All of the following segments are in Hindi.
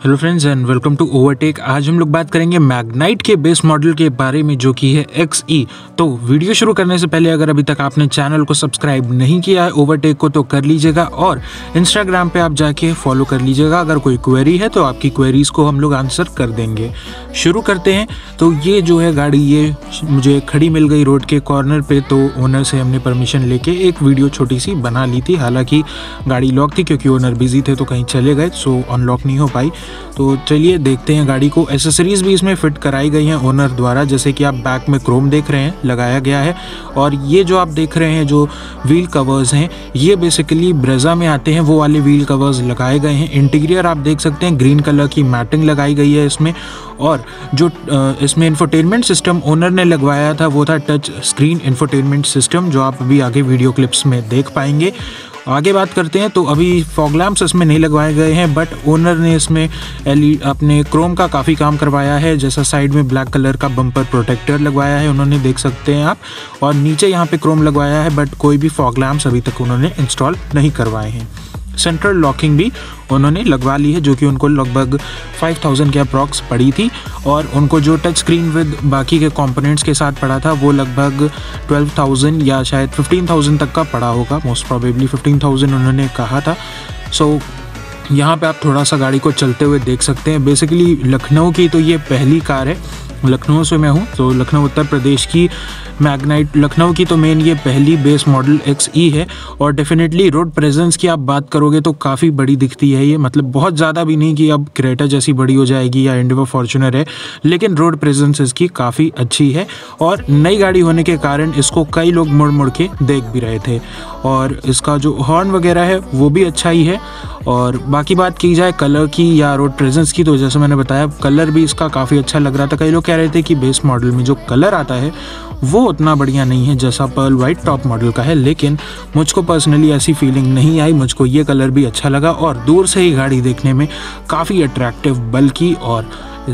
Hello friends and welcome to Overtake. आज हम लोग बात करेंगे मैग्नाइट के बेस मॉडल के बारे में जो कि है XE। तो वीडियो शुरू करने से पहले अगर अभी तक आपने चैनल को सब्सक्राइब नहीं किया है ओवरटेक को तो कर लीजिएगा और इंस्टाग्राम पे आप जाके फॉलो कर लीजिएगा। अगर कोई क्वेरी है तो आपकी क्वेरीज को हम लोग आंसर कर देंगे। शुरू करते हैं। तो ये जो है गाड़ी ये मुझे खड़ी मिल गई रोड के कॉर्नर पे, तो ओनर से हमने परमिशन लेके एक वीडियो छोटी सी बना ली थी। हालांकि गाड़ी लॉक थी क्योंकि ओनर बिजी थे तो कहीं चले गए, सो अनलॉक नहीं हो पाई। तो चलिए देखते हैं गाड़ी को। एसेसरीज भी इसमें फिट कराई गई हैं ओनर द्वारा, जैसे कि आप बैक में क्रोम देख रहे हैं लगाया गया है। और ये जो आप देख रहे हैं जो व्हील कवर्स हैं ये बेसिकली ब्रेजा में आते हैं, वो वाले व्हील कवर्स लगाए गए हैं। इंटीरियर आप देख सकते हैं ग्रीन कलर की मैटिंग लगाई गई है इसमें। और जो इसमें इंफोटेनमेंट सिस्टम ओनर ने लगवाया था वो था टच स्क्रीन इंफोटेनमेंट सिस्टम, जो आप अभी आगे वीडियो क्लिप्स में देख पाएंगे। आगे बात करते हैं तो अभी फॉग लैम्प्स इसमें नहीं लगवाए गए हैं, बट ओनर ने इसमें अपने क्रोम का काफ़ी काम करवाया है। जैसा साइड में ब्लैक कलर का बम्पर प्रोटेक्टर लगवाया है उन्होंने, देख सकते हैं आप। और नीचे यहाँ पे क्रोम लगवाया है, बट कोई भी फॉग लैम्प्स अभी तक उन्होंने इंस्टॉल नहीं करवाए हैं। सेंट्रल लॉकिंग भी उन्होंने लगवा ली है, जो कि उनको लगभग 5000 के अप्रॉक्स पड़ी थी। और उनको जो टच स्क्रीन विद बाकी के कंपोनेंट्स के साथ पड़ा था वो लगभग 12000 या शायद 15000 तक का पड़ा होगा। मोस्ट प्रोबेबली 15000 उन्होंने कहा था। सो यहाँ पे आप थोड़ा सा गाड़ी को चलते हुए देख सकते हैं। बेसिकली लखनऊ की तो ये पहली कार है, लखनऊ से मैं हूँ तो लखनऊ उत्तर प्रदेश की मैग्नाइट लखनऊ की तो मेन ये पहली बेस मॉडल XE है। और डेफिनेटली रोड प्रेजेंस की आप बात करोगे तो काफ़ी बड़ी दिखती है ये, मतलब बहुत ज़्यादा भी नहीं कि अब क्रेटा जैसी बड़ी हो जाएगी या इंडिगो फॉर्च्यूनर है, लेकिन रोड प्रेजेंस इसकी काफ़ी अच्छी है। और नई गाड़ी होने के कारण इसको कई लोग मुड़ मुड़ के देख भी रहे थे। और इसका जो हॉर्न वगैरह है वो भी अच्छा ही है। और बाकी बात की जाए कलर की या रोड प्रेजेंस की, तो जैसे मैंने बताया कलर भी इसका काफ़ी अच्छा लग रहा था। कई लोग कह रहे थे कि बेस मॉडल में जो कलर आता है वो उतना बढ़िया नहीं है जैसा पर्ल वाइट टॉप मॉडल का है, लेकिन मुझको पर्सनली ऐसी फीलिंग नहीं आई। मुझको ये कलर भी अच्छा लगा और दूर से ही गाड़ी देखने में काफ़ी अट्रैक्टिव, बल्कि और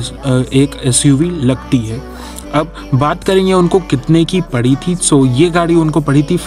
एक SUV लगती है। अब बात करेंगे उनको कितने की पड़ी थी। सो ये गाड़ी उनको पड़ी थी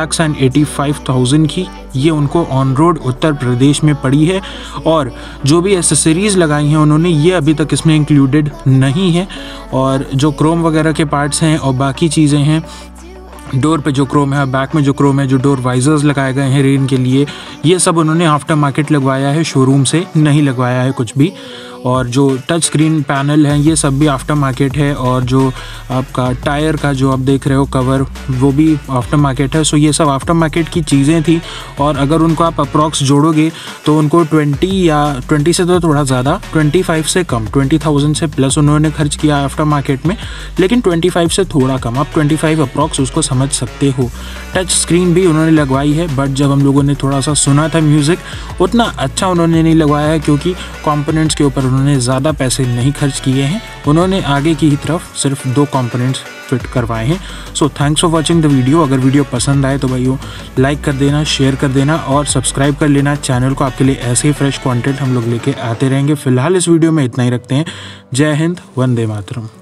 5,85,000 की। ये उनको ऑन रोड उत्तर प्रदेश में पड़ी है। और जो भी एसेसरीज़ लगाई हैं उन्होंने ये अभी तक इसमें इंक्लूडेड नहीं है। और जो क्रोम वगैरह के पार्ट्स हैं और बाकी चीज़ें हैं, डोर पे जो क्रोम है, बैक में जो क्रोम है, जो डोर वाइजर्स लगाए गए हैं रेन के लिए, ये सब उन्होंने आफ्टर मार्केट लगवाया है, शोरूम से नहीं लगवाया है कुछ भी। और जो टच स्क्रीन पैनल है ये सब भी आफ्टर मार्केट है। और जो आपका टायर का जो आप देख रहे हो कवर वो भी आफ्टर मार्केट है। सो ये सब आफ्टर मार्केट की चीज़ें थी। और अगर उनको आप अप्रॉक्स जोड़ोगे तो उनको 20 या 20 से तो थोड़ा ज़्यादा, 25 से कम, 20,000 से प्लस उन्होंने खर्च किया आफ्टर मार्केट में, लेकिन 25 से थोड़ा कम, आप 25 अप्रॉक्स उसको समझ सकते हो। टच स्क्रीन भी उन्होंने लगवाई है, बट जब हम लोगों ने थोड़ा सा सुना था म्यूज़िक उतना अच्छा उन्होंने नहीं लगवाया है, क्योंकि कॉम्पोनेंट्स के ऊपर उन्होंने ज़्यादा पैसे नहीं खर्च किए हैं। उन्होंने आगे की ही तरफ सिर्फ 2 कंपोनेंट्स फिट करवाए हैं। So thanks for watching the video. अगर वीडियो पसंद आए तो भाइयों लाइक कर देना, शेयर कर देना और सब्सक्राइब कर लेना चैनल को। आपके लिए ऐसे ही फ्रेश कंटेंट हम लोग लेके आते रहेंगे। फिलहाल इस वीडियो में इतना ही रखते हैं। जय हिंद, वंदे मातरम।